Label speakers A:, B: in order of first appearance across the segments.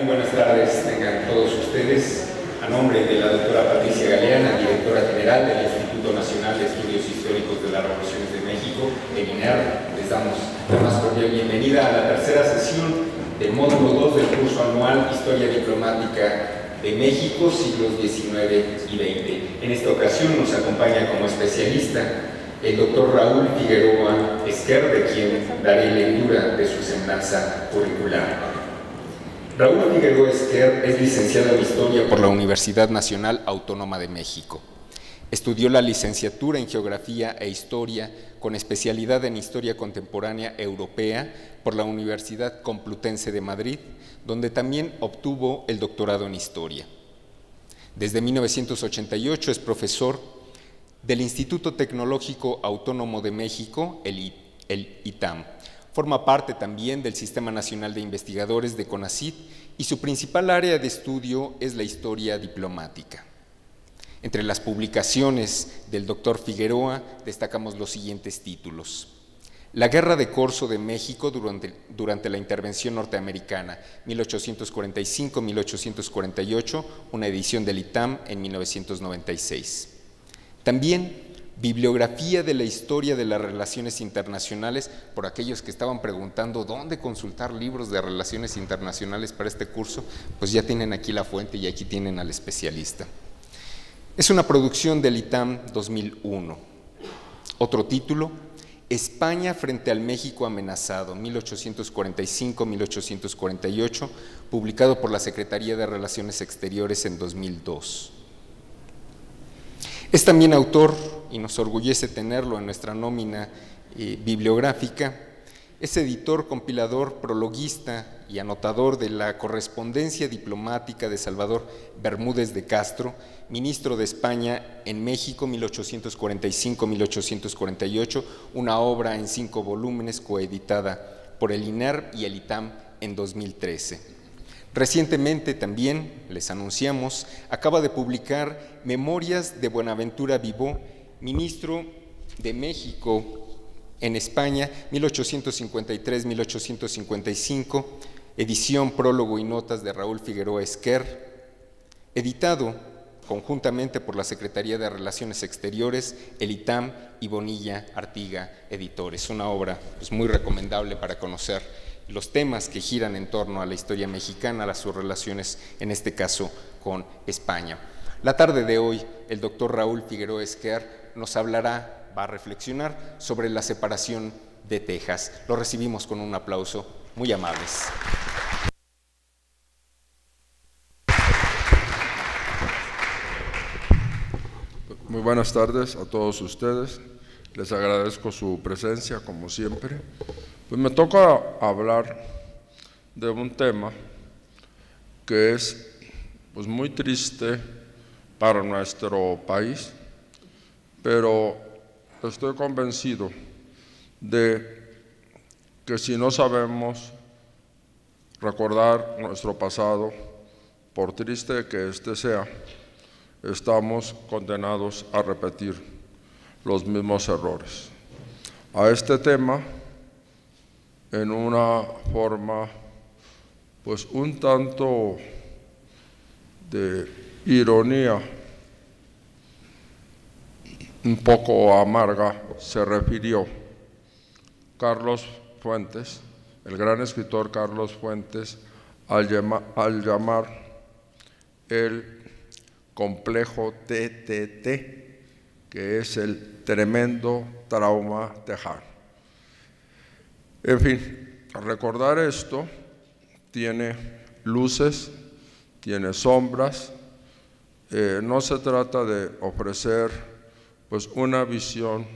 A: Muy buenas tardes, tengan todos ustedes. A nombre de la doctora Patricia Galeana, directora general del Instituto Nacional de Estudios Históricos de las Revoluciones de México, el INER, les damos la más cordial bienvenida a la tercera sesión del módulo 2 del curso anual Historia Diplomática de México, siglos XIX y XX. En esta ocasión nos acompaña como especialista el doctor Raúl Figueroa Esquer, de quien daré lectura de su semblanza curricular. Raúl Figueroa Esquer es licenciado en Historia por la Universidad Nacional Autónoma de México. Estudió la licenciatura en Geografía e Historia con especialidad en Historia Contemporánea Europea por la Universidad Complutense de Madrid, donde también obtuvo el doctorado en Historia. Desde 1988 es profesor del Instituto Tecnológico Autónomo de México, el ITAM. Forma parte también del Sistema Nacional de Investigadores de CONACYT y su principal área de estudio es la historia diplomática. Entre las publicaciones del doctor Figueroa destacamos los siguientes títulos: La Guerra de Corso de México durante la intervención norteamericana, 1845-1848, una edición del ITAM en 1996. También bibliografía de la historia de las relaciones internacionales, por aquellos que estaban preguntando dónde consultar libros de relaciones internacionales para este curso, pues ya tienen aquí la fuente y aquí tienen al especialista. Es una producción del ITAM 2001. Otro título: España frente al México amenazado, 1845-1848, publicado por la Secretaría de Relaciones Exteriores en 2002. Es también autor, y nos orgullece tenerlo en nuestra nómina bibliográfica, es editor, compilador, prologuista y anotador de la correspondencia diplomática de Salvador Bermúdez de Castro, ministro de España en México, 1845-1848, una obra en 5 volúmenes coeditada por el INER y el ITAM en 2013. Recientemente también, les anunciamos, acaba de publicar Memorias de Buenaventura Vivó, ministro de México en España, 1853-1855, edición, prólogo y notas de Raúl Figueroa Esquer, editado conjuntamente por la Secretaría de Relaciones Exteriores, el ITAM y Bonilla Artiga Editores. Una obra pues, muy recomendable para conocer los temas que giran en torno a la historia mexicana, a sus relaciones, en este caso, con España. La tarde de hoy, el doctor Raúl Figueroa Esquer nos hablará, va a reflexionar sobre la separación de Texas. Lo recibimos con un aplauso, muy amables.
B: Muy buenas tardes a todos ustedes. Les agradezco su presencia, como siempre. Pues me toca hablar de un tema que es pues, muy triste para nuestro país, pero estoy convencido de que si no sabemos recordar nuestro pasado, por triste que éste sea, estamos condenados a repetir los mismos errores. A este tema, en una forma pues un tanto de ironía, un poco amarga, se refirió Carlos Fuentes, el gran escritor Carlos Fuentes, al llamar el complejo TTT, que es el tremendo trauma tejano. En fin, recordar esto tiene luces, tiene sombras. No se trata de ofrecer pues, una visión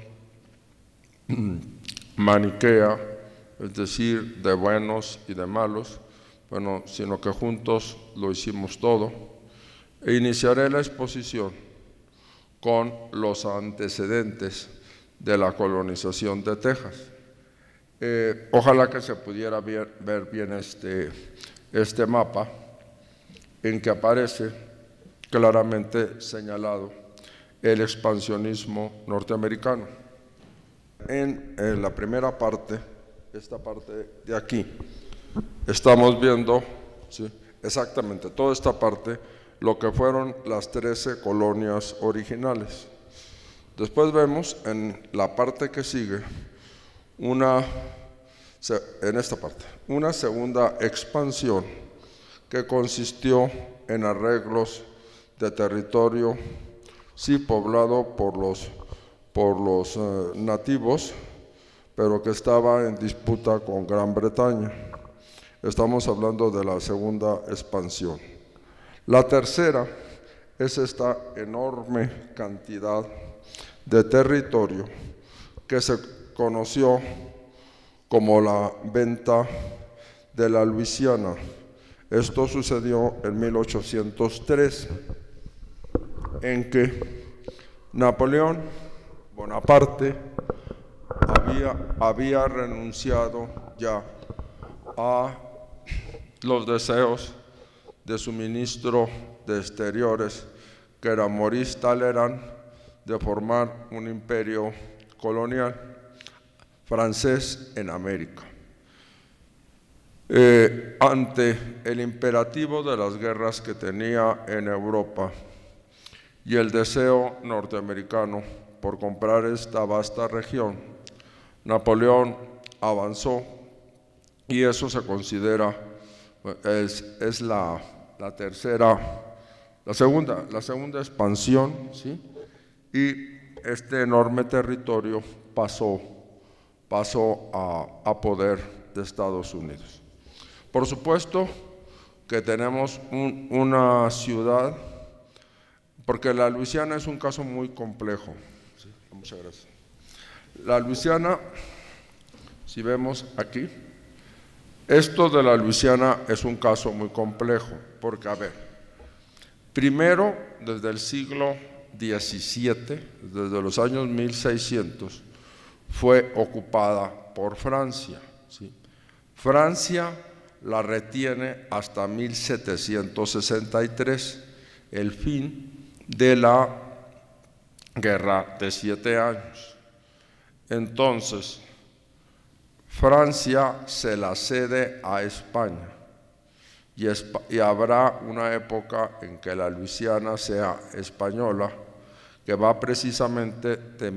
B: maniquea, es decir, de buenos y de malos, bueno, sino que juntos lo hicimos todo. E iniciaré la exposición con los antecedentes de la colonización de Texas. Ojalá que se pudiera ver bien este mapa, en que aparece claramente señalado el expansionismo norteamericano. En la primera parte, esta parte de aquí, estamos viendo, ¿sí?, exactamente, toda esta parte, lo que fueron las 13 colonias originales. Después vemos en la parte que sigue, en esta parte, una segunda expansión que consistió en arreglos de territorio, sí poblado por los nativos, pero que estaba en disputa con Gran Bretaña. Estamos hablando de la segunda expansión. La tercera es esta enorme cantidad de territorio que se conoció como la venta de la Luisiana. Esto sucedió en 1803, en que Napoleón Bonaparte había renunciado ya a los deseos de su ministro de Exteriores, que era Maurice Talleyrand, de formar un imperio colonial francés en América. Ante el imperativo de las guerras que tenía en Europa y el deseo norteamericano por comprar esta vasta región, Napoleón avanzó, y eso se considera, es la segunda expansión, ¿sí? Y este enorme territorio pasó a poder de Estados Unidos. Por supuesto que tenemos una ciudad, porque la Luisiana es un caso muy complejo. Sí, muchas gracias. La Luisiana, si vemos aquí, esto de la Luisiana es un caso muy complejo, porque, a ver, primero, desde el siglo XVII, desde los años 1600, fue ocupada por Francia, ¿sí? Francia la retiene hasta 1763, el fin de la Guerra de 7 años. Entonces, Francia se la cede a España, y habrá una época en que la Luisiana sea española, que va precisamente de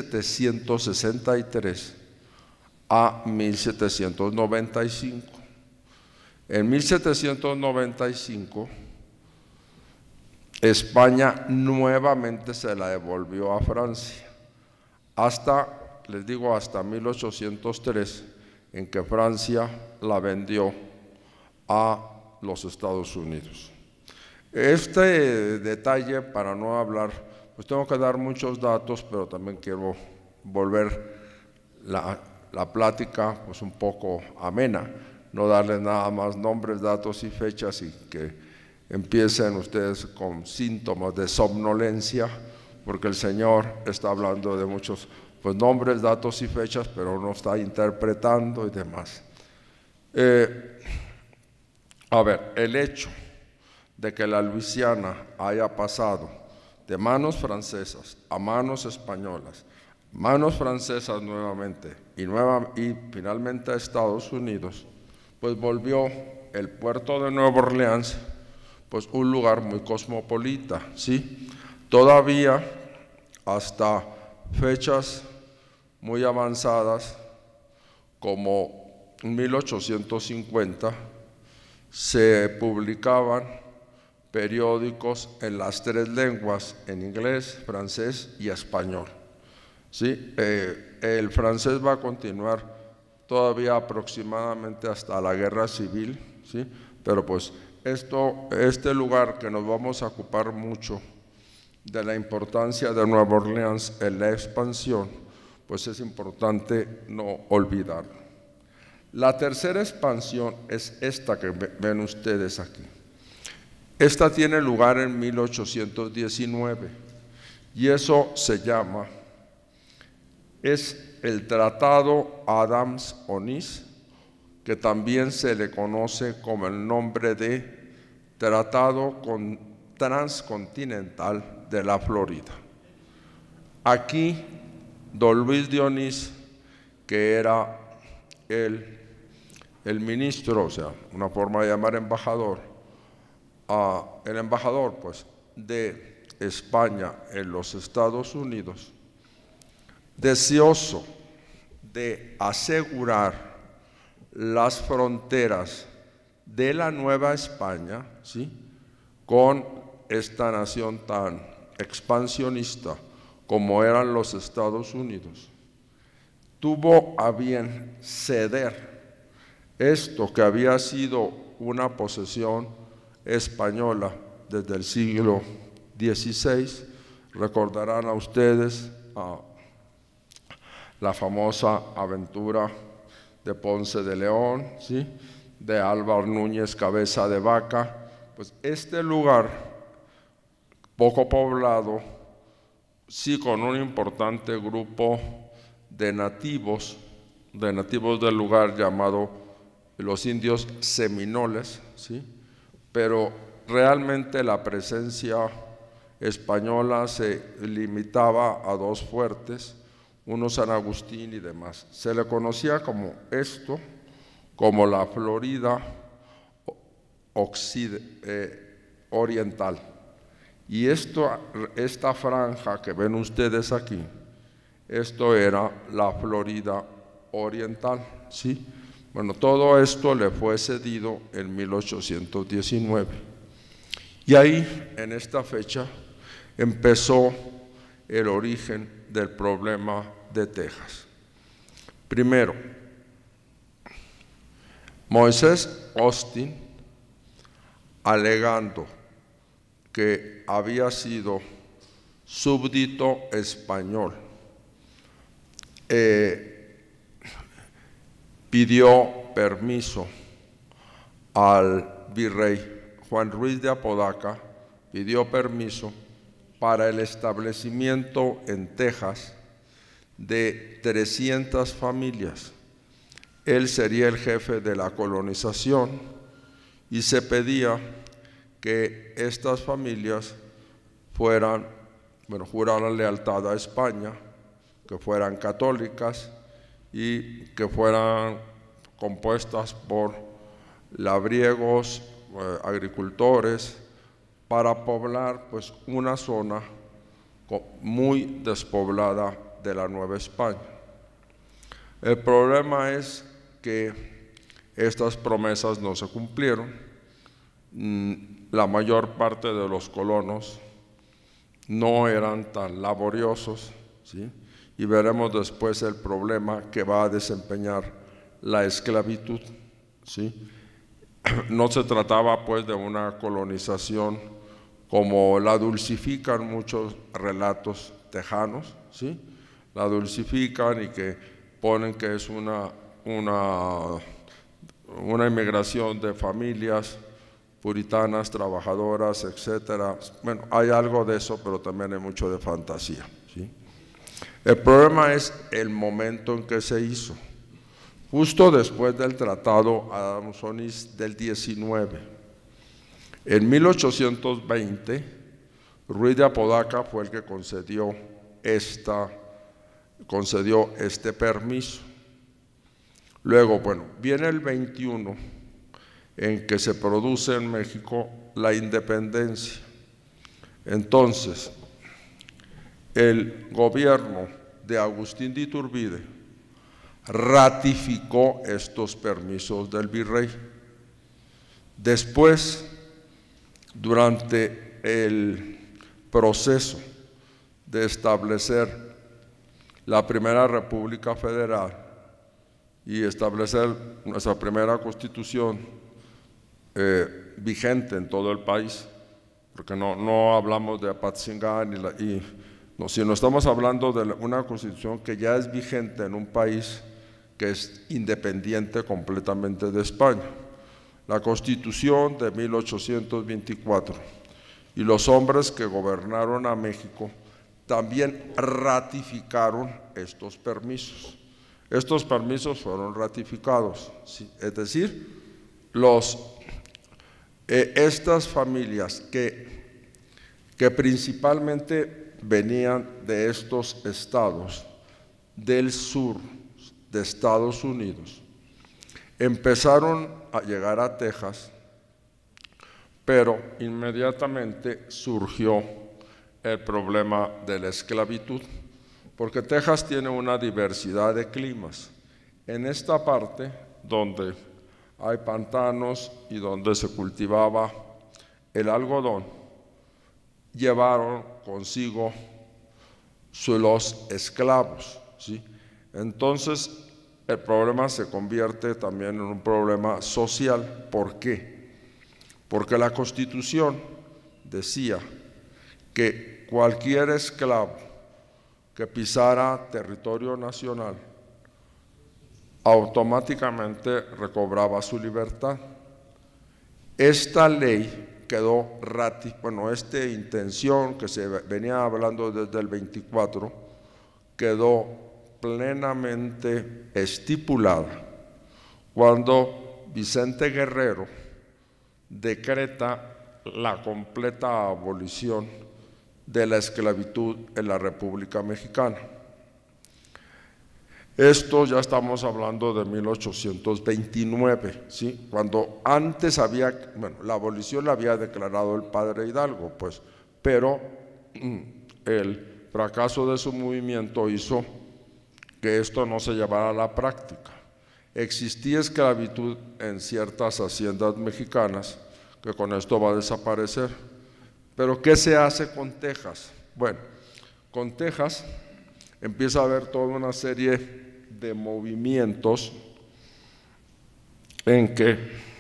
B: 1763 a 1795. En 1795, España nuevamente se la devolvió a Francia, hasta, les digo, hasta 1803, en que Francia la vendió a los Estados Unidos. Este detalle, para no hablar, pues tengo que dar muchos datos, pero también quiero volver la plática pues un poco amena, no darles nada más nombres, datos y fechas y que empiecen ustedes con síntomas de somnolencia, porque el Señor está hablando de muchos pues nombres, datos y fechas, pero no está interpretando y demás. A ver, el hecho de que la Luisiana haya pasado de manos francesas a manos españolas, manos francesas nuevamente y finalmente a Estados Unidos, pues volvió el puerto de Nueva Orleans pues un lugar muy cosmopolita, ¿sí? Todavía hasta fechas muy avanzadas como 1850 se publicaban periódicos en las 3 lenguas, en inglés, francés y español, ¿sí? El francés va a continuar todavía aproximadamente hasta la Guerra Civil, ¿sí? Pero pues este lugar que nos vamos a ocupar mucho de la importancia de Nueva Orleans en la expansión, pues es importante no olvidarlo. La tercera expansión es esta que ven ustedes aquí. Esta tiene lugar en 1819 y eso se llama, es el Tratado Adams-Onis, que también se le conoce como el nombre de Tratado Transcontinental de la Florida. Aquí, don Luis de Onís, que era el ministro, o sea, una forma de llamar embajador, el embajador pues, de España en los Estados Unidos, deseoso de asegurar las fronteras de la Nueva España, ¿sí?, con esta nación tan expansionista como eran los Estados Unidos, tuvo a bien ceder esto que había sido una posesión española desde el siglo XVI. Recordarán a ustedes la famosa aventura de Ponce de León, ¿sí?, de Álvar Núñez Cabeza de Vaca. Pues este lugar poco poblado, sí, con un importante grupo de nativos del lugar llamado los indios seminoles, ¿sí?, pero realmente la presencia española se limitaba a dos fuertes, uno San Agustín y demás. Se le conocía como esto, como la Florida oriental. Y esta franja que ven ustedes aquí, esto era la Florida oriental, ¿sí? Bueno, todo esto le fue cedido en 1819. Y ahí, en esta fecha, empezó el origen del problema de Texas. Primero, Moisés Austin, alegando que había sido súbdito español, pidió permiso al virrey Juan Ruiz de Apodaca, pidió permiso para el establecimiento en Texas de 300 familias. Él sería el jefe de la colonización y se pedía que estas familias juraran lealtad a España, que fueran católicas y que fueran compuestas por labriegos, agricultores, para poblar pues una zona muy despoblada de la Nueva España. El problema es que estas promesas no se cumplieron. La mayor parte de los colonos no eran tan laboriosos, ¿sí?, y veremos después el problema que va a desempeñar la esclavitud, ¿sí? No se trataba pues de una colonización como la dulcifican muchos relatos tejanos, ¿sí? La dulcifican y que ponen que es una inmigración de familias puritanas, trabajadoras, etcétera. Bueno, hay algo de eso, pero también hay mucho de fantasía, ¿sí? El problema es el momento en que se hizo, justo después del Tratado Adams-Onis del 19. En 1820, Ruiz de Apodaca fue el que concedió este permiso. Luego, bueno, viene el 21, en que se produce en México la independencia. Entonces, el gobierno de Agustín de Iturbide ratificó estos permisos del virrey. Después, durante el proceso de establecer la primera República Federal y establecer nuestra primera Constitución vigente en todo el país, porque no hablamos de Apatzingán sino estamos hablando de una Constitución que ya es vigente en un país que es independiente completamente de España. La Constitución de 1824 y los hombres que gobernaron a México también ratificaron estos permisos. Estos permisos fueron ratificados, ¿sí? Es decir, estas familias que principalmente venían de estos estados del sur de Estados Unidos, empezaron a llegar a Texas pero inmediatamente surgió el problema de la esclavitud, porque Texas tiene una diversidad de climas. En esta parte, donde hay pantanos y donde se cultivaba el algodón, llevaron consigo los esclavos, ¿sí? Entonces, el problema se convierte también en un problema social. ¿Por qué? Porque la Constitución decía que cualquier esclavo que pisara territorio nacional automáticamente recobraba su libertad. Esta ley quedó esta intención que se venía hablando desde el 24, quedó plenamente estipulada cuando Vicente Guerrero decreta la completa abolición de la esclavitud en la República Mexicana. Esto ya estamos hablando de 1829, ¿sí? Cuando antes la abolición la había declarado el padre Hidalgo, pues, pero el fracaso de su movimiento hizo que esto no se llevara a la práctica. Existía esclavitud en ciertas haciendas mexicanas, que con esto va a desaparecer. Pero ¿qué se hace con Texas? Bueno, con Texas empieza a haber toda una serie de movimientos en que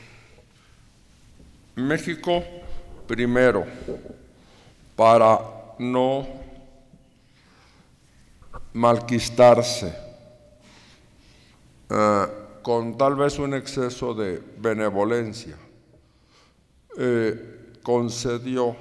B: México, primero, para no malquistarse, con tal vez un exceso de benevolencia, concedió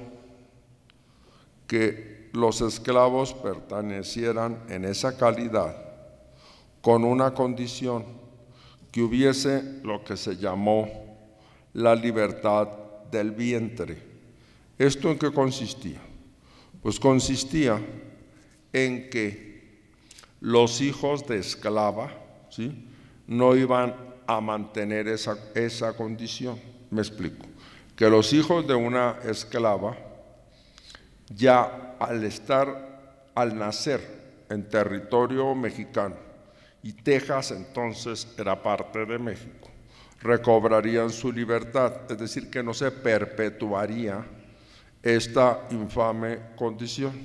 B: que los esclavos pertenecieran en esa calidad con una condición, que hubiese lo que se llamó la libertad del vientre. ¿Esto en qué consistía? Pues consistía en que los hijos de esclava, ¿sí?, no iban a mantener esa condición. Me explico. Que los hijos de una esclava, ya al nacer en territorio mexicano, y Texas entonces era parte de México, recobrarían su libertad, es decir, que no se perpetuaría esta infame condición.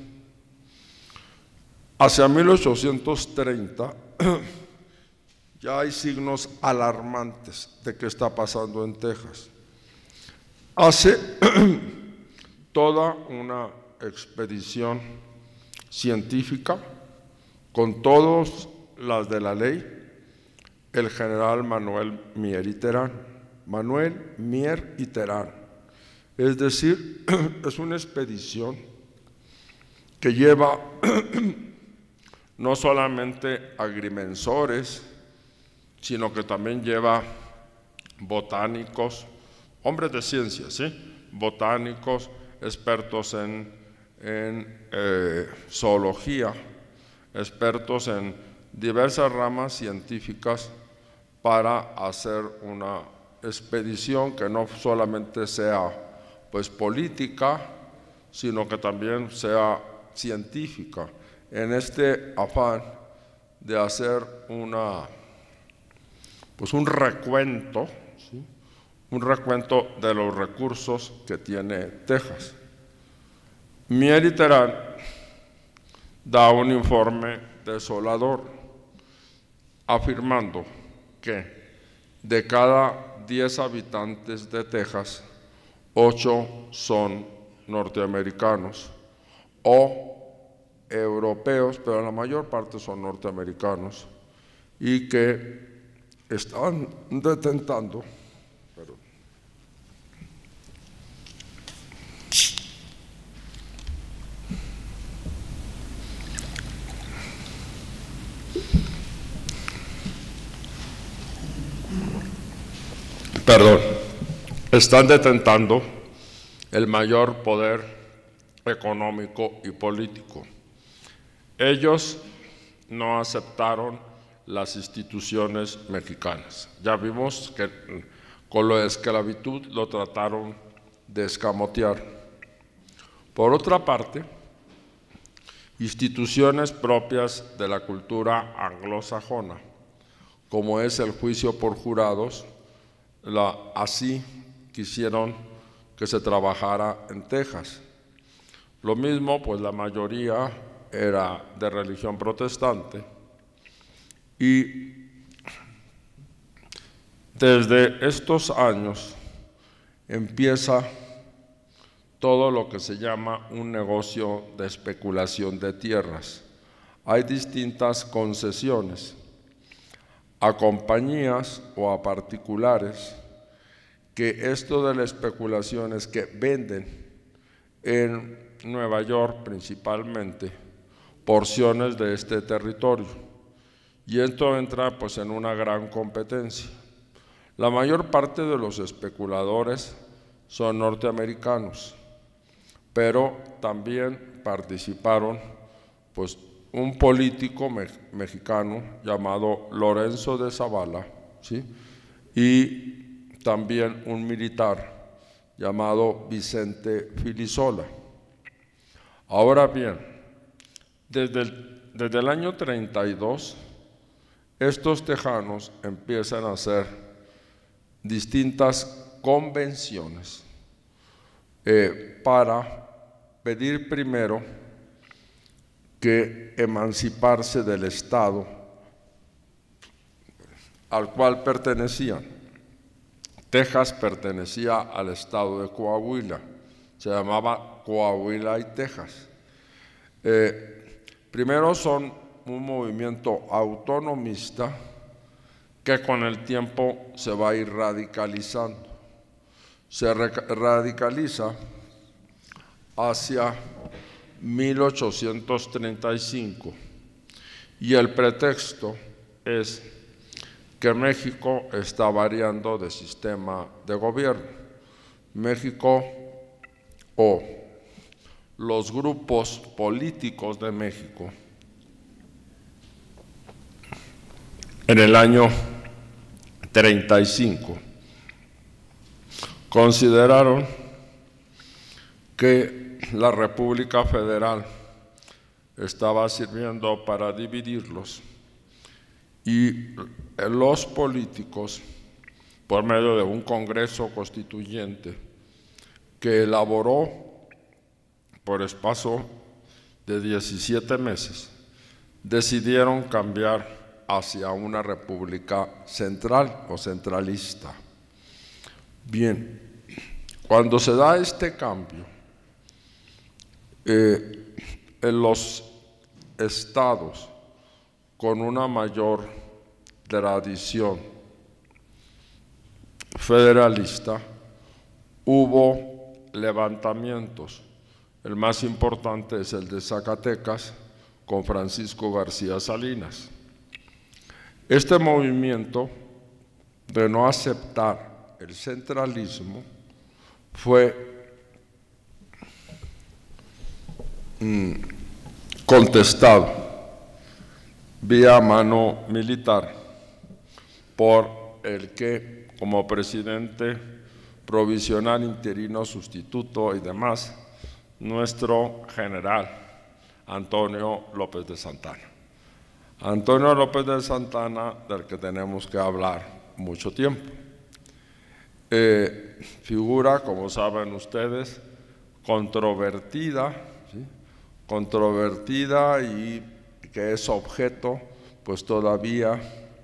B: Hacia 1830 ya hay signos alarmantes de qué está pasando en Texas. Hace toda una expedición científica con todas las de la ley el general Manuel Mier y Terán. Manuel Mier y Terán. Es decir, es una expedición que lleva no solamente agrimensores, sino que también lleva botánicos, hombres de ciencia, ¿sí?, botánicos, expertos en zoología, expertos en diversas ramas científicas, para hacer una expedición que no solamente sea pues política, sino que también sea científica, en este afán de hacer un recuento, ¿sí?, un recuento de los recursos que tiene Texas. Mier y Terán da un informe desolador, afirmando que de cada 10 habitantes de Texas, 8 son norteamericanos o europeos, pero la mayor parte son norteamericanos, y que están detentando están detentando el mayor poder económico y político. Ellos no aceptaron las instituciones mexicanas. Ya vimos que con lo de esclavitud lo trataron de escamotear. Por otra parte, instituciones propias de la cultura anglosajona, como es el juicio por jurados, así quisieron que se trabajara en Texas. Lo mismo, pues la mayoría era de religión protestante, y desde estos años empieza todo lo que se llama un negocio de especulación de tierras. Hay distintas concesiones a compañías o a particulares, que esto de la especulación es que venden en Nueva York principalmente porciones de este territorio, y esto entra pues en una gran competencia. La mayor parte de los especuladores son norteamericanos, pero también participaron pues un político mexicano llamado Lorenzo de Zavala, ¿sí? Y también un militar llamado Vicente Filisola. Ahora bien, desde el año 32, estos tejanos empiezan a hacer distintas convenciones para pedir primero que emanciparse del Estado al cual pertenecían. Texas pertenecía al estado de Coahuila, se llamaba Coahuila y Texas. Primero son un movimiento autonomista que con el tiempo se va a ir radicalizando. Se radicaliza hacia 1835, y el pretexto es que México está variando de sistema de gobierno. México, o los grupos políticos de México, en el año 35 consideraron que la República Federal estaba sirviendo para dividirlos, y los políticos, por medio de un Congreso Constituyente que elaboró por espacio de 17 meses, decidieron cambiar hacia una república central o centralista. Bien, cuando se da este cambio, en los estados con una mayor tradición federalista, hubo levantamientos. El más importante es el de Zacatecas, con Francisco García Salinas. Este movimiento de no aceptar el centralismo fue contestado vía mano militar por el que, como presidente provisional, interino, sustituto y demás, nuestro general Antonio López de Santana. Antonio López de Santana, del que tenemos que hablar mucho tiempo. Figura, como saben ustedes, controvertida, ¿sí? Controvertida, y que es objeto pues todavía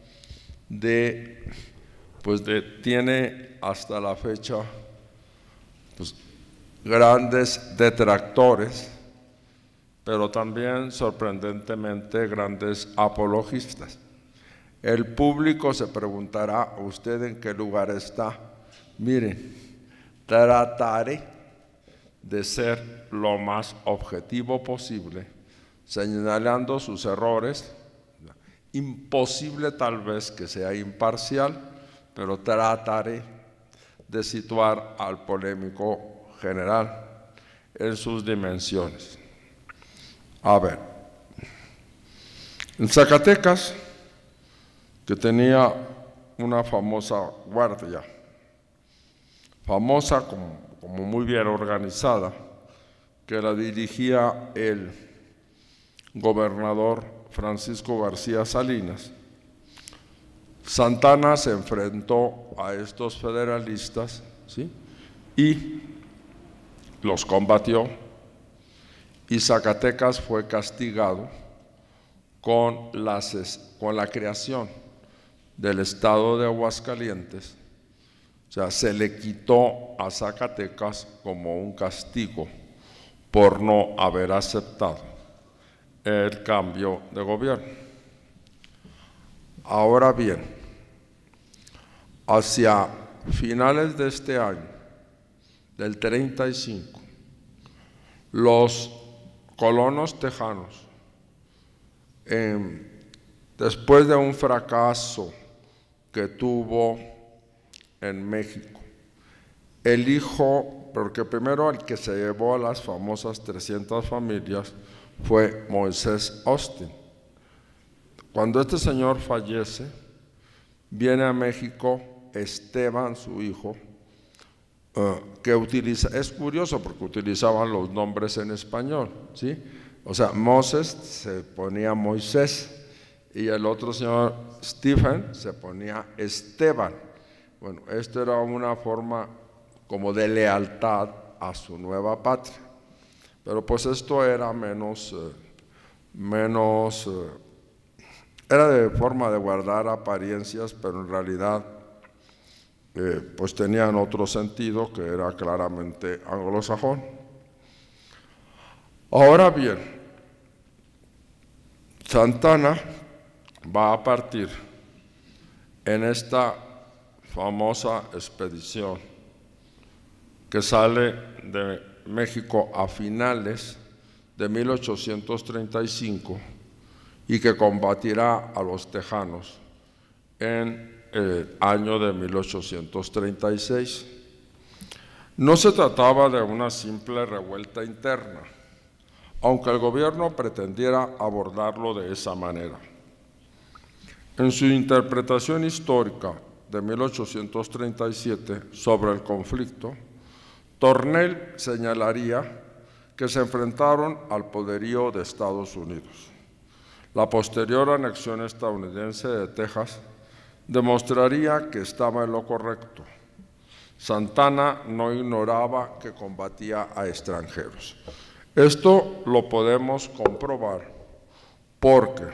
B: tiene hasta la fecha pues grandes detractores, pero también sorprendentemente grandes apologistas. El público se preguntará: ¿usted en qué lugar está? Miren, trataré de ser lo más objetivo posible, señalando sus errores. Imposible tal vez que sea imparcial, pero trataré de situar al polémico general en sus dimensiones. A ver, en Zacatecas, que tenía una famosa guardia, famosa como muy bien organizada, que la dirigía el gobernador Francisco García Salinas. Santa Anna se enfrentó a estos federalistas, ¿sí?, y los combatió, y Zacatecas fue castigado con la creación del estado de Aguascalientes. O sea, se le quitó a Zacatecas como un castigo por no haber aceptado el cambio de gobierno. Ahora bien, hacia finales de este año, del 35, los colonos tejanos, después de un fracaso que tuvo en México, el hijo, porque primero el que se llevó a las famosas 300 familias fue Moisés Austin. Cuando este señor fallece, viene a México Esteban, su hijo, que utiliza, es curioso porque utilizaban los nombres en español, ¿sí? O sea, Moses se ponía Moisés y el otro señor Stephen se ponía Esteban. Bueno, esto era una forma como de lealtad a su nueva patria. Pero pues esto era era de forma de guardar apariencias, pero en realidad pues tenían otro sentido que era claramente anglosajón. Ahora bien, Santa Anna va a partir en esta famosa expedición que sale de México a finales de 1835 y que combatirá a los tejanos en el año de 1836. No se trataba de una simple revuelta interna, aunque el gobierno pretendiera abordarlo de esa manera. En su interpretación histórica de 1837 sobre el conflicto, Tornel señalaría que se enfrentaron al poderío de Estados Unidos. La posterior anexión estadounidense de Texas demostraría que estaba en lo correcto. Santa Anna no ignoraba que combatía a extranjeros. Esto lo podemos comprobar porque,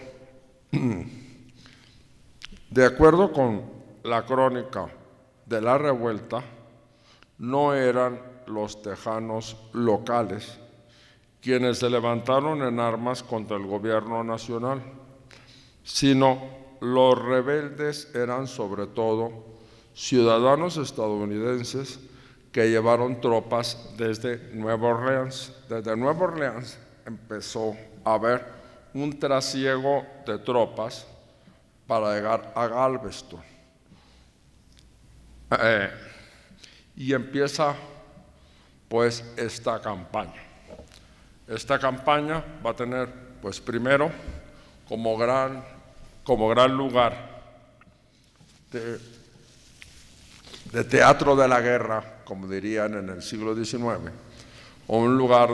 B: de acuerdo con la crónica de la revuelta, no eran los tejanos locales quienes se levantaron en armas contra el gobierno nacional, sino los rebeldes eran sobre todo ciudadanos estadounidenses que llevaron tropas desde Nueva Orleans. Desde Nueva Orleans empezó a haber un trasiego de tropas para llegar a Galveston. Y empieza pues esta campaña. Esta campaña va a tener pues primero como gran lugar de teatro de la guerra, como dirían en el siglo XIX, o un lugar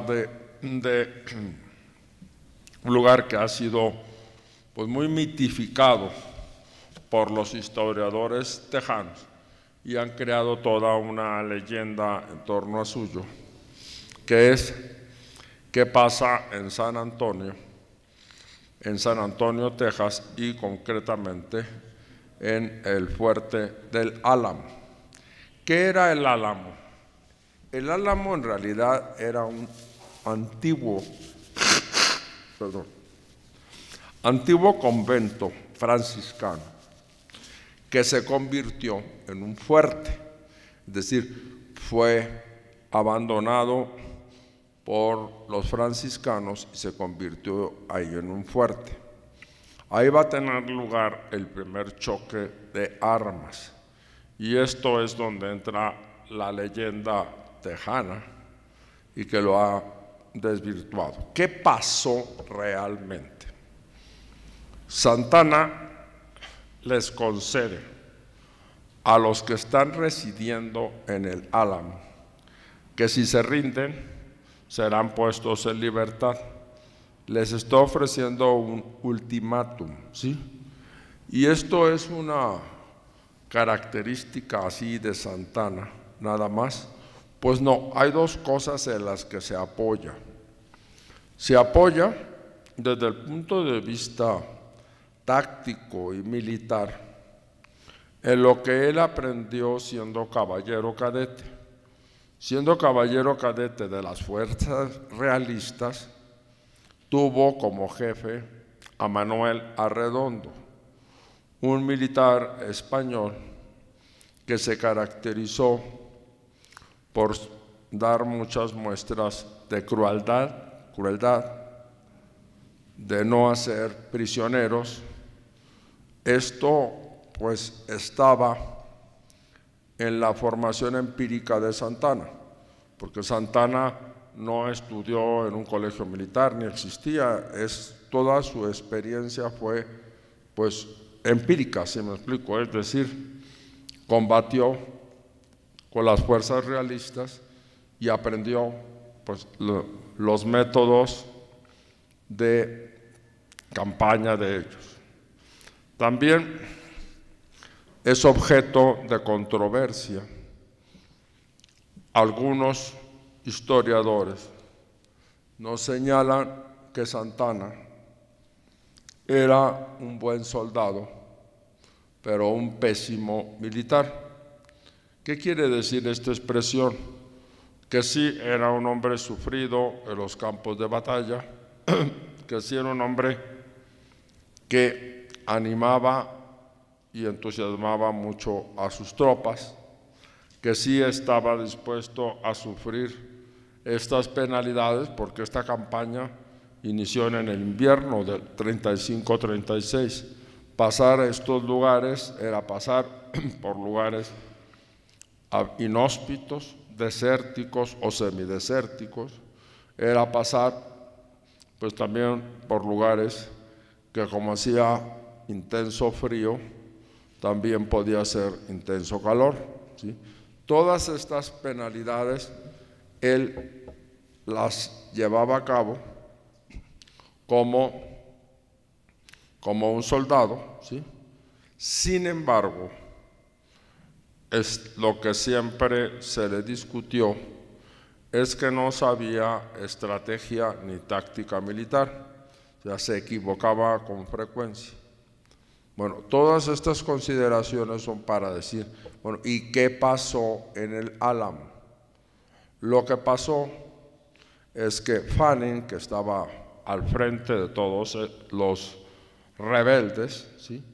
B: que ha sido pues muy mitificado por los historiadores tejanos y han creado toda una leyenda en torno a suyo, que es qué pasa en San Antonio, Texas, y concretamente en el fuerte del Álamo. ¿Qué era el Álamo? El Álamo en realidad era un antiguo convento franciscano que se convirtió en un fuerte, es decir, fue abandonado por los franciscanos y se convirtió ahí en un fuerte. Ahí va a tener lugar el primer choque de armas, y esto es donde entra la leyenda tejana y que lo ha desvirtuado. ¿Qué pasó realmente? Santa Anna les concede a los que están residiendo en el Álamo, que si se rinden serán puestos en libertad. Les está ofreciendo un ultimátum, ¿sí? Y esto es una característica así de Santana, nada más. Pues no, hay dos cosas en las que se apoya. Se apoya desde el punto de vista táctico y militar en lo que él aprendió siendo caballero cadete. Siendo caballero cadete de las fuerzas realistas, tuvo como jefe a Manuel Arredondo, un militar español que se caracterizó por dar muchas muestras de crueldad, de no hacer prisioneros. Esto pues estaba en la formación empírica de Santana, porque Santana no estudió en un colegio militar ni existía, toda su experiencia fue pues empírica, si me explico, es decir, combatió con las fuerzas realistas y aprendió pues los métodos de campaña de ellos. También es objeto de controversia. Algunos historiadores nos señalan que Santana era un buen soldado, pero un pésimo militar. ¿Qué quiere decir esta expresión? Que sí era un hombre sufrido en los campos de batalla, que sí era un hombre que animaba y entusiasmaba mucho a sus tropas, que sí estaba dispuesto a sufrir estas penalidades, porque esta campaña inició en el invierno del 35-36. Pasar a estos lugares era pasar por lugares inhóspitos, desérticos o semidesérticos, era pasar pues también por lugares que, como hacía intenso frío, también podía ser intenso calor, ¿sí? Todas estas penalidades él las llevaba a cabo como un soldado, ¿sí? Sin embargo, lo que siempre se le discutió es que no sabía estrategia ni táctica militar, o sea, se equivocaba con frecuencia. Bueno, todas estas consideraciones son para decir, bueno, ¿y qué pasó en el Álamo? Lo que pasó es que Fanning, que estaba al frente de todos los rebeldes,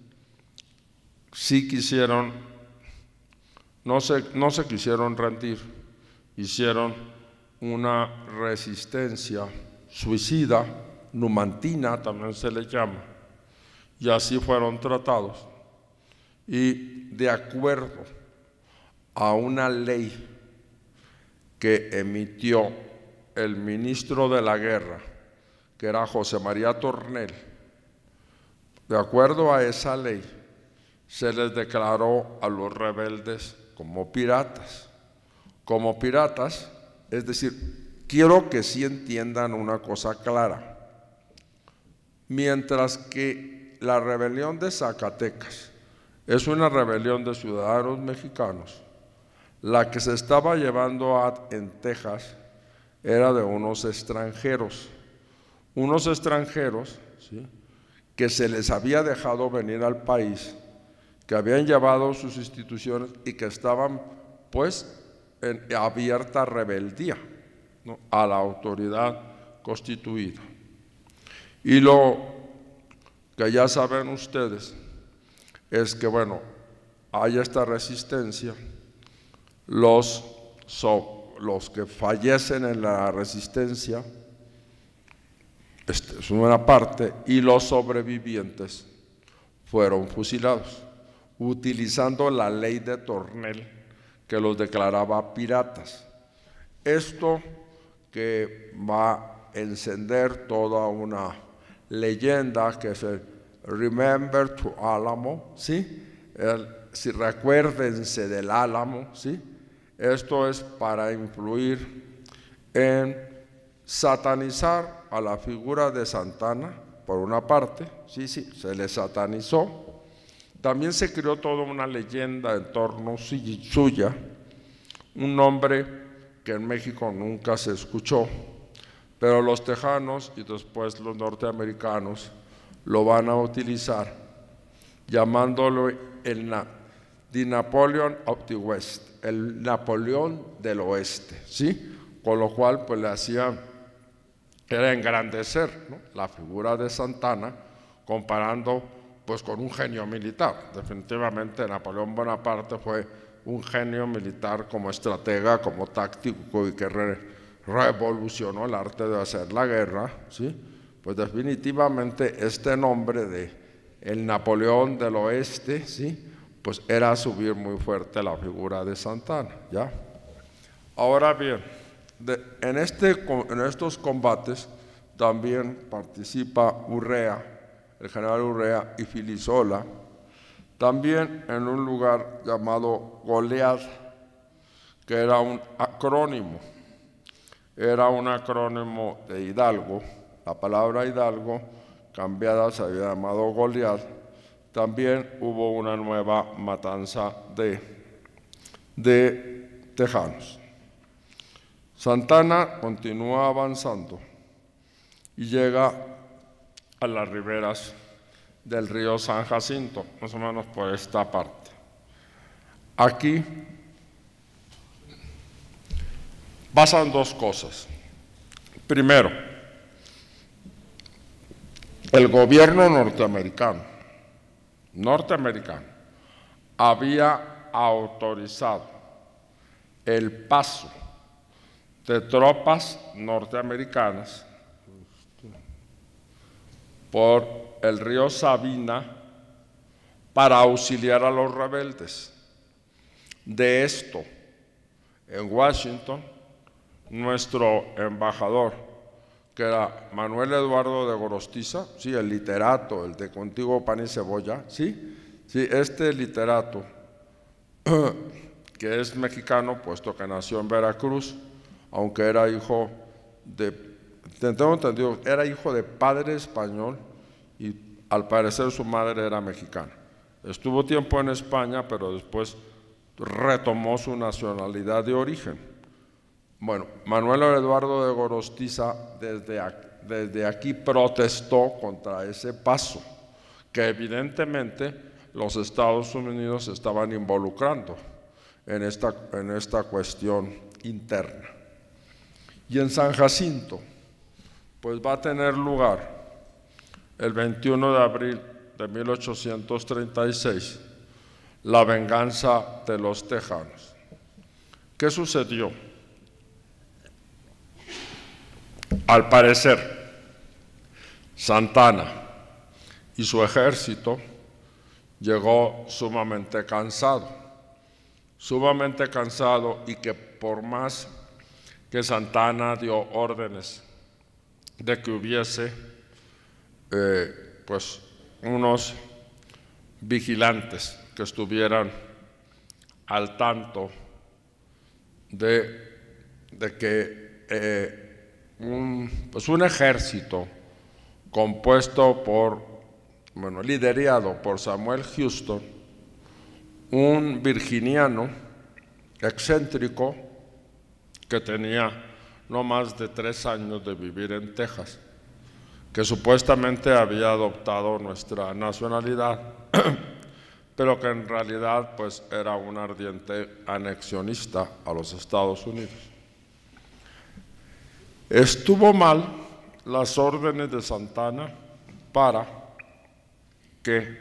B: sí quisieron, no se quisieron rendir, hicieron una resistencia suicida, numantina también se le llama, y así fueron tratados. Y de acuerdo a una ley que emitió el ministro de la guerra, que era José María Tornel, de acuerdo a esa ley, se les declaró a los rebeldes como piratas. Como piratas, es decir, quiero que sí entiendan una cosa clara. Mientras que la rebelión de Zacatecas es una rebelión de ciudadanos mexicanos, la que se estaba llevando en Texas era de unos extranjeros, ¿sí?, que se les había dejado venir al país, que habían llevado sus instituciones y que estaban pues en abierta rebeldía, ¿no?, a la autoridad constituida. Y lo que ya saben ustedes es que, bueno, hay esta resistencia, los que fallecen en la resistencia es una parte, y los sobrevivientes fueron fusilados, utilizando la ley de Tornel que los declaraba piratas. Esto que va a encender toda una leyenda que es el Remember to Álamo, ¿sí?, si recuérdense del Álamo, ¿sí? Esto es para influir en satanizar a la figura de Santana, por una parte, sí, se le satanizó. También se creó toda una leyenda en torno suya, un nombre que en México nunca se escuchó, pero los tejanos y después los norteamericanos lo van a utilizar, llamándolo The Napoleon of the West, el Napoleón del Oeste, ¿sí? Con lo cual, pues le hacía, era engrandecer, ¿no?, la figura de Santana, comparando pues con un genio militar. Definitivamente Napoleón Bonaparte fue un genio militar como estratega, como táctico, y que revolucionó el arte de hacer la guerra, ¿sí? Pues definitivamente este nombre de el Napoleón del Oeste, ¿sí?, pues era subir muy fuerte la figura de Santana, ¿ya? Ahora bien, en estos combates también participa Urrea, el general Urrea, y Filisola, también en un lugar llamado Goliad, que era un acrónimo de Hidalgo. La palabra Hidalgo cambiada se había llamado Goliad. También hubo una nueva matanza de tejanos. Santana continúa avanzando y llega a las riberas del río San Jacinto, más o menos por esta parte. Aquí pasan dos cosas. Primero, el gobierno norteamericano había autorizado el paso de tropas norteamericanas por el río Sabina para auxiliar a los rebeldes. De esto, en Washington, nuestro embajador, que era Manuel Eduardo de Gorostiza, sí, el literato, el de Contigo Pan y Cebolla, sí, este literato, que es mexicano, puesto que nació en Veracruz, aunque era hijo tengo entendido, era hijo de padre español y al parecer su madre era mexicana. Estuvo tiempo en España, pero después retomó su nacionalidad de origen. Bueno, Manuel Eduardo de Gorostiza desde aquí protestó contra ese paso, que evidentemente los Estados Unidos estaban involucrando en esta cuestión interna. Y en San Jacinto, pues va a tener lugar el 21 de abril de 1836 la venganza de los tejanos. ¿Qué sucedió? Al parecer, Santana y su ejército llegó sumamente cansado y que por más que Santana dio órdenes de que hubiese pues unos vigilantes que estuvieran al tanto de que un ejército compuesto liderado por Samuel Houston, un virginiano excéntrico que tenía no más de 3 años de vivir en Texas, que supuestamente había adoptado nuestra nacionalidad, pero que en realidad pues era un ardiente anexionista a los Estados Unidos. Estuvo mal las órdenes de Santana para que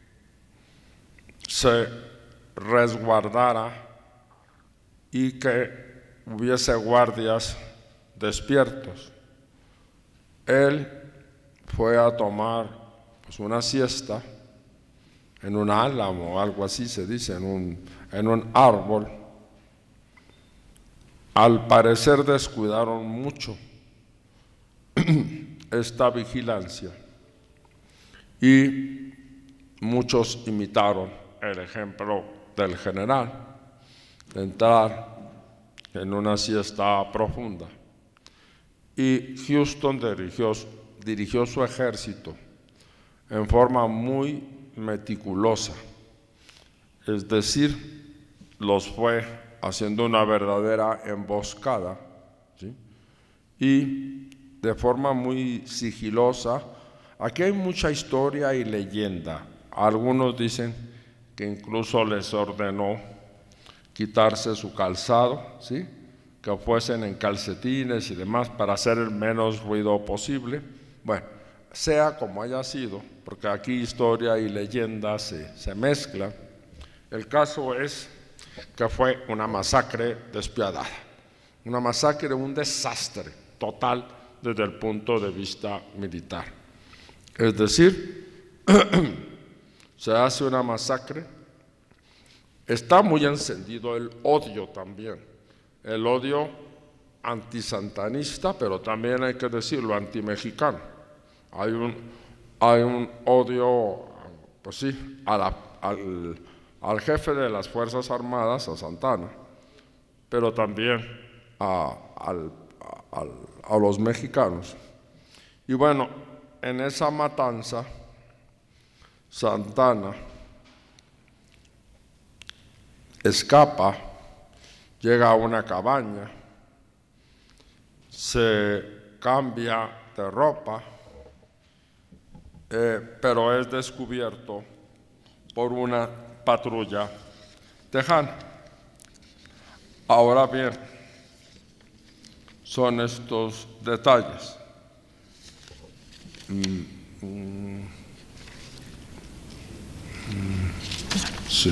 B: se resguardara y que hubiese guardias despiertos. Él fue a tomar pues una siesta en un álamo o algo así se dice, en un árbol. Al parecer descuidaron mucho esta vigilancia y muchos imitaron el ejemplo del general, de entrar en una siesta profunda. Y Houston dirigió su ejército en forma muy meticulosa, es decir, los fue haciendo una verdadera emboscada, ¿sí? Y de forma muy sigilosa. Aquí hay mucha historia y leyenda. Algunos dicen que incluso les ordenó quitarse su calzado, ¿sí? Que fuesen en calcetines y demás para hacer el menos ruido posible. Bueno, sea como haya sido, porque aquí historia y leyenda se mezclan, el caso es que fue una masacre despiadada, una masacre, un desastre total desde el punto de vista militar. Es decir, se hace una masacre, está muy encendido el odio también, el odio antisantanista, pero también hay que decirlo, antimexicano. Hay un odio, pues sí, al jefe de las Fuerzas Armadas, a Santana, pero también a los mexicanos. Y bueno, en esa matanza, Santana escapa, llega a una cabaña, se cambia de ropa, pero es descubierto por una patrulla tejana. Ahora bien, son estos detalles. Sí.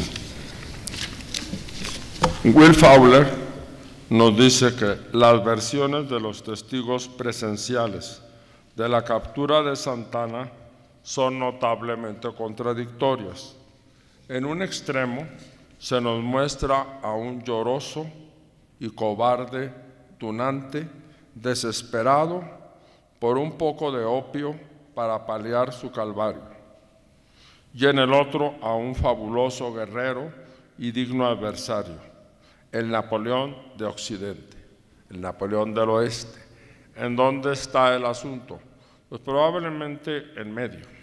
B: Will Fowler nos dice que las versiones de los testigos presenciales de la captura de Santana son notablemente contradictorias. En un extremo se nos muestra a un lloroso y cobarde tunante, desesperado por un poco de opio para paliar su calvario, y en el otro a un fabuloso guerrero y digno adversario, el Napoleón de Occidente, el Napoleón del Oeste. ¿En dónde está el asunto? Pues probablemente en medio.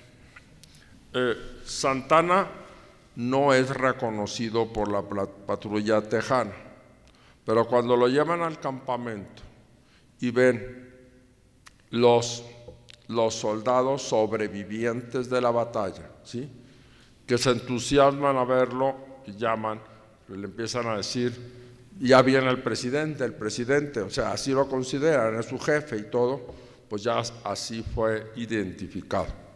B: Santana no es reconocido por la patrulla tejana, pero cuando lo llevan al campamento y ven los soldados sobrevivientes de la batalla, ¿sí?, que se entusiasman a verlo y llaman, le empiezan a decir, ya viene el presidente, o sea, así lo consideran, es su jefe y todo, pues ya así fue identificado.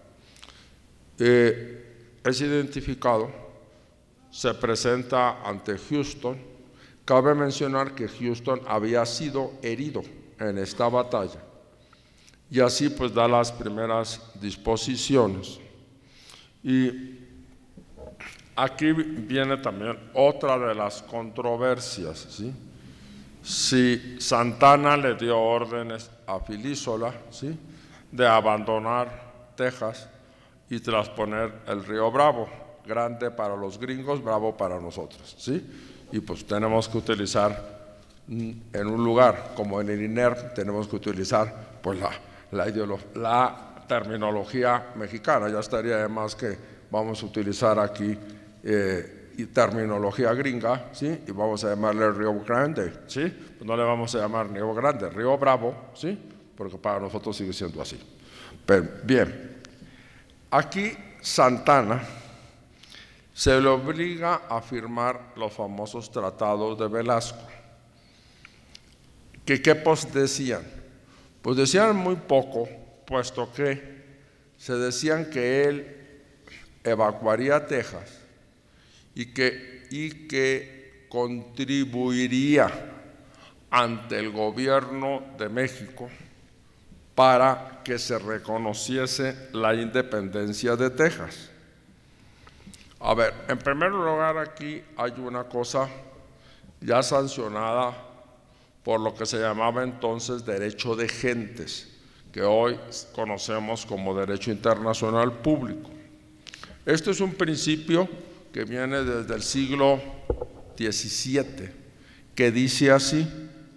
B: Es identificado, se presenta ante Houston. Cabe mencionar que Houston había sido herido en esta batalla y así pues da las primeras disposiciones. Y aquí viene también otra de las controversias, ¿sí? Si Santana le dio órdenes a Filísola, ¿sí?, de abandonar Texas y trasponer el río Bravo, grande para los gringos, Bravo para nosotros, ¿sí? Y pues tenemos que utilizar, en un lugar como en el INER, tenemos que utilizar pues la terminología mexicana. Ya estaría de más que vamos a utilizar aquí terminología gringa, ¿sí?, y vamos a llamarle Río Grande, ¿sí? Pues no le vamos a llamar Río Grande, Río Bravo, ¿sí?, porque para nosotros sigue siendo así. Pero, bien, aquí Santana se le obliga a firmar los famosos tratados de Velasco. ¿Qué pues decían? Pues decían muy poco, puesto que se decían que él evacuaría Texas y que contribuiría ante el gobierno de México para que se reconociese la independencia de Texas. A ver, en primer lugar, aquí hay una cosa ya sancionada por lo que se llamaba entonces derecho de gentes, que hoy conocemos como derecho internacional público. Este es un principio que viene desde el siglo XVII, que dice así: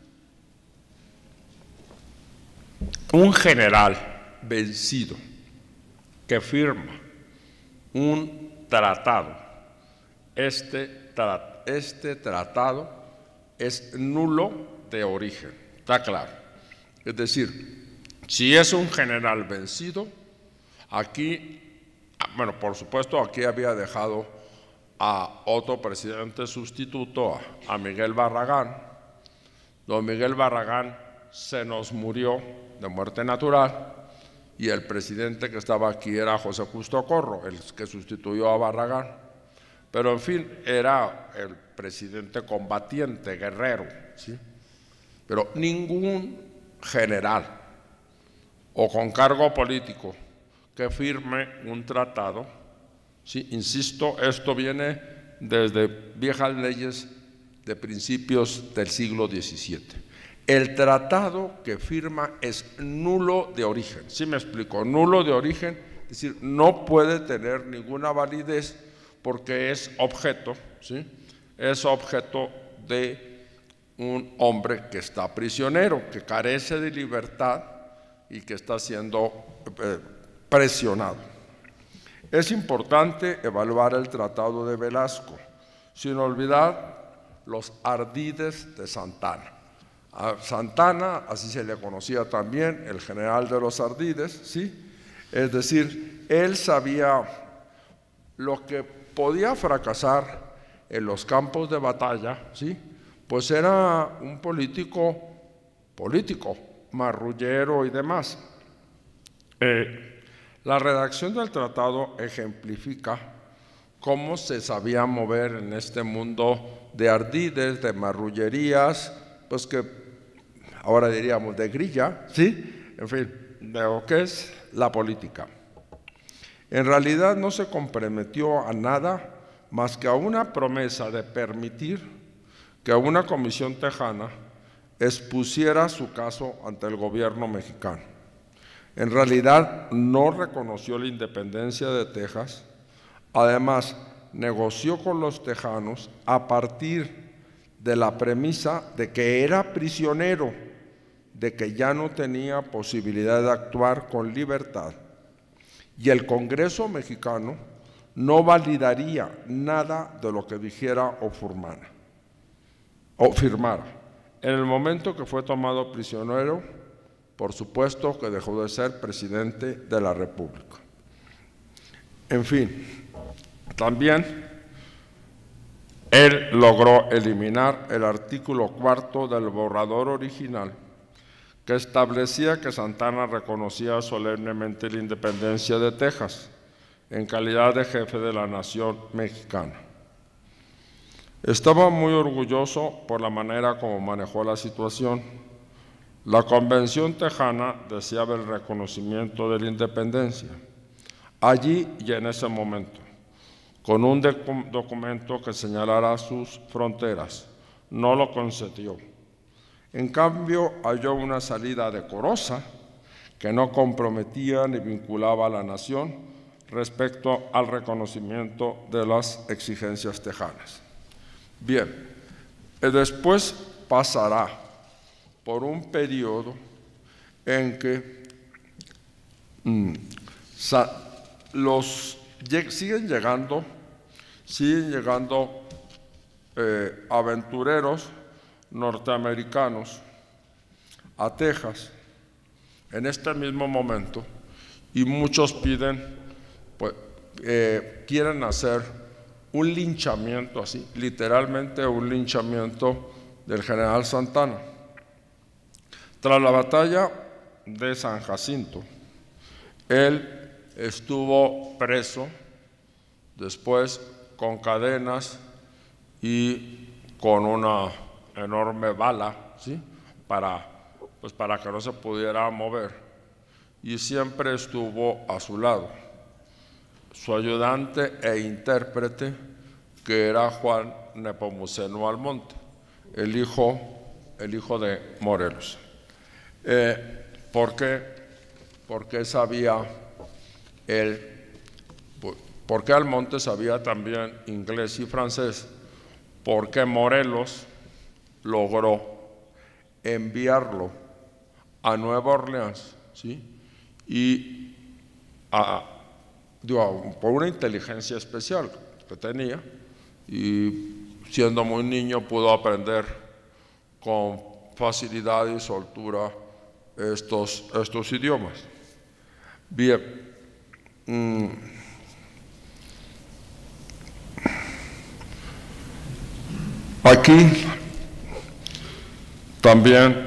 B: un general vencido que firma un tratado, este tratado es nulo de origen, está claro. Es decir, si es un general vencido, aquí, bueno, por supuesto, aquí había dejado a otro presidente sustituto, a Miguel Barragán. Don Miguel Barragán se nos murió de muerte natural, y el presidente que estaba aquí era José Justo Corro, el que sustituyó a Barragán. Pero en fin, era el presidente combatiente, guerrero, ¿sí? Pero ningún general o con cargo político que firme un tratado, ¿sí? Insisto, esto viene desde viejas leyes de principios del siglo XVII. El tratado que firma es nulo de origen. ¿Sí me explico? Nulo de origen, es decir, no puede tener ninguna validez porque es objeto, ¿sí? Es objeto de un hombre que está prisionero, que carece de libertad y que está siendo presionado. Es importante evaluar el Tratado de Velasco, sin olvidar los ardides de Santana. A Santana, así se le conocía también, el general de los ardides, ¿sí? Es decir, él sabía lo que podía fracasar en los campos de batalla, ¿sí? Pues era un político, marrullero y demás. La redacción del tratado ejemplifica cómo se sabía mover en este mundo de ardides, de marrullerías, pues que ahora diríamos de grilla, ¿sí? En fin, de lo que es la política. En realidad no se comprometió a nada más que a una promesa de permitir que una comisión tejana expusiera su caso ante el gobierno mexicano. En realidad no reconoció la independencia de Texas, además negoció con los tejanos a partir de la premisa de que era prisionero, de que ya no tenía posibilidad de actuar con libertad, y el Congreso mexicano no validaría nada de lo que dijera o firmara. En el momento que fue tomado prisionero, por supuesto que dejó de ser presidente de la República. En fin, también él logró eliminar el artículo 4 del borrador original, que establecía que Santana reconocía solemnemente la independencia de Texas en calidad de jefe de la nación mexicana. Estaba muy orgulloso por la manera como manejó la situación. La Convención Tejana deseaba el reconocimiento de la independencia, allí y en ese momento, con un documento que señalara sus fronteras. No lo concedió. En cambio, halló una salida decorosa que no comprometía ni vinculaba a la nación respecto al reconocimiento de las exigencias tejanas. Bien, después pasará por un periodo en que siguen llegando aventureros norteamericanos a Texas en este mismo momento, y muchos piden, pues, quieren hacer un linchamiento, así, literalmente un linchamiento del general Santana. Tras la batalla de San Jacinto, él estuvo preso, después con cadenas y con una enorme bala, ¿sí? para que no se pudiera mover, y siempre estuvo a su lado su ayudante e intérprete, que era Juan Nepomuceno Almonte, el hijo de Morelos. ¿Por qué? Porque sabía él, ¿Por qué Almonte sabía también inglés y francés? Porque Morelos logró enviarlo a Nueva Orleans, ¿sí? Y por una inteligencia especial que tenía, y siendo muy niño pudo aprender con facilidad y soltura estos idiomas. Bien, aquí también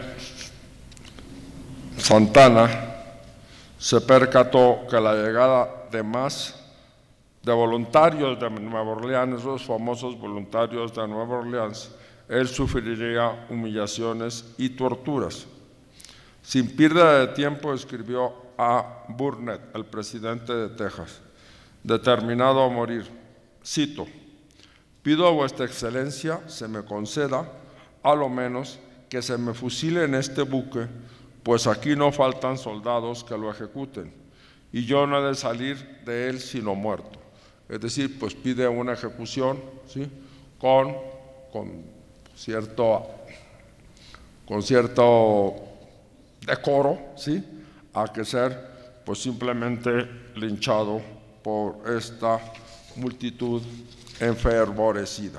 B: Santana se percató que la llegada de voluntarios de Nueva Orleans, esos famosos voluntarios de Nueva Orleans, él sufriría humillaciones y torturas. Sin pérdida de tiempo escribió a Burnett, el presidente de Texas, determinado a morir, cito: pido a vuestra excelencia se me conceda, a lo menos, que se me fusile en este buque, pues aquí no faltan soldados que lo ejecuten, y yo no he de salir de él sino muerto. Es decir, pues pide una ejecución, ¿sí? con cierto decoro, ¿sí? A que ser pues simplemente linchado por esta multitud enfervorecida.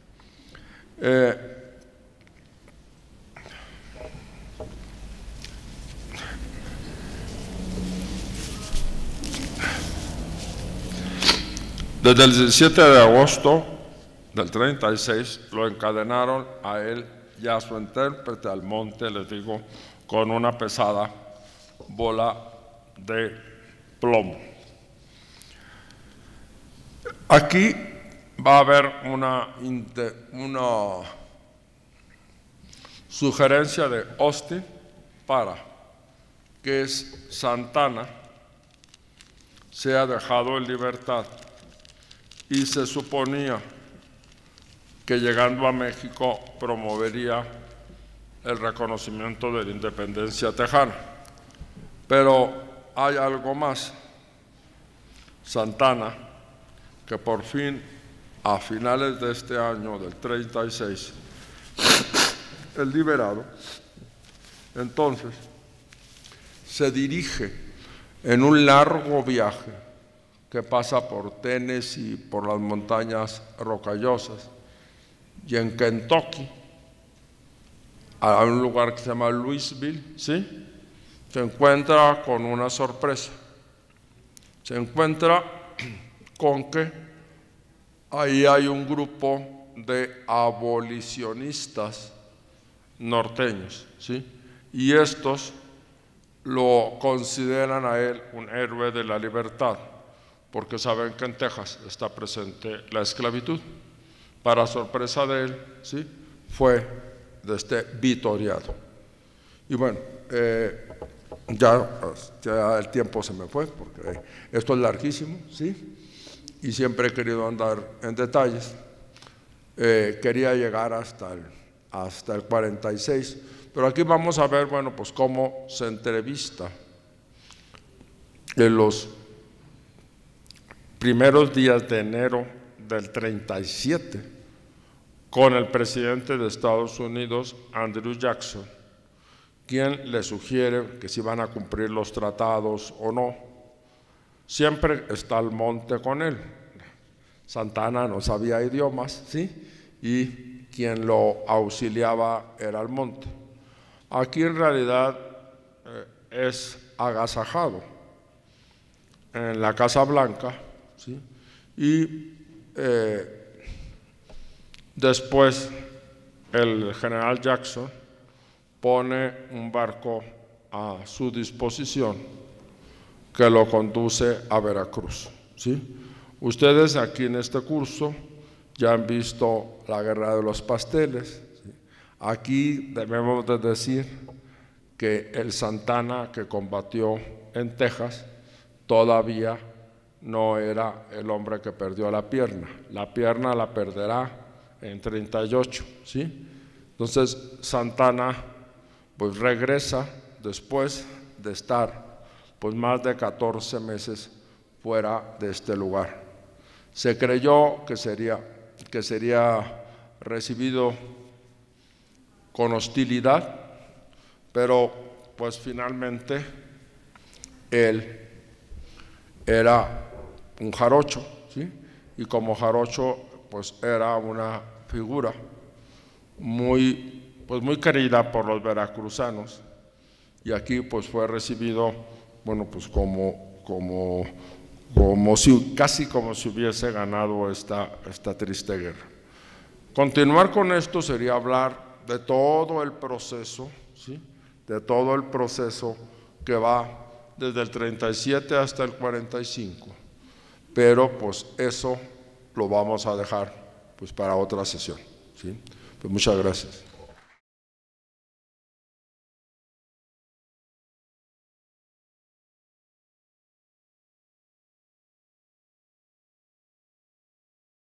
B: Desde el 17 de agosto del 36 lo encadenaron a él y a su intérprete Almonte, les digo, con una pesada bola de plomo. Aquí va a haber una sugerencia de Austin para que Santana sea dejado en libertad, y se suponía que llegando a México promovería el reconocimiento de la independencia tejana. Pero hay algo más. Santana, que por fin a finales de este año del 36 es liberado, entonces se dirige en un largo viaje que pasa por Tennessee, por las montañas rocallosas, y en Kentucky, a un lugar que se llama Louisville, ¿sí? Se encuentra con una sorpresa. Se encuentra con que ahí hay un grupo de abolicionistas norteños, ¿sí? Y estos lo consideran a él un héroe de la libertad, porque saben que en Texas está presente la esclavitud. Para sorpresa de él, ¿sí? Fue vitoriado. Y bueno, ya el tiempo se me fue, porque esto es larguísimo, ¿sí? Y siempre he querido andar en detalles. Quería llegar hasta el 46, pero aquí vamos a ver, bueno, pues cómo se entrevista en los primeros días de enero del 37 con el presidente de Estados Unidos, Andrew Jackson, quien le sugiere que si van a cumplir los tratados o no. Siempre está Almonte con él. Santana no sabía idiomas, ¿sí? Y quien lo auxiliaba era Almonte. Aquí en realidad es agasajado en la Casa Blanca, ¿sí? Y después el general Jackson pone un barco a su disposición que lo conduce a Veracruz, ¿sí? Ustedes aquí en este curso ya han visto la Guerra de los Pasteles, ¿sí? Aquí debemos de decir que el Santana que combatió en Texas todavía no era el hombre que perdió la pierna la perderá en 38, ¿sí? Entonces Santana pues regresa después de estar pues más de 14 meses fuera de este lugar. Se creyó que sería recibido con hostilidad, pero pues finalmente él era un jarocho, ¿sí? Y como jarocho pues era una figura muy querida por los veracruzanos, y aquí pues fue recibido, bueno, pues casi como si hubiese ganado esta triste guerra. Continuar con esto sería hablar de todo el proceso, ¿sí? De todo el proceso que va desde el 37 hasta el 45, pero pues eso lo vamos a dejar pues para otra sesión, ¿sí? Pues muchas gracias.